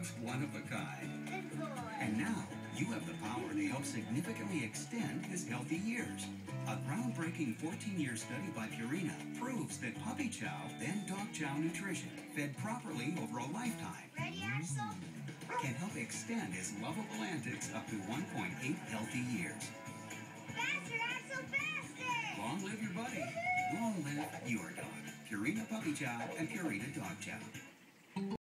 dog's one of a kind. Good boy. And now, you have the power to help significantly extend his healthy years. A groundbreaking 14-year study by Purina proves that puppy chow and dog chow nutrition, fed properly over a lifetime, Ready, Axel? can help extend his lovable antics up to 1.8 healthy years. Faster, Axel, faster! Long live your buddy. Long live your dog. Purina Puppy Chow and Purina Dog Chow.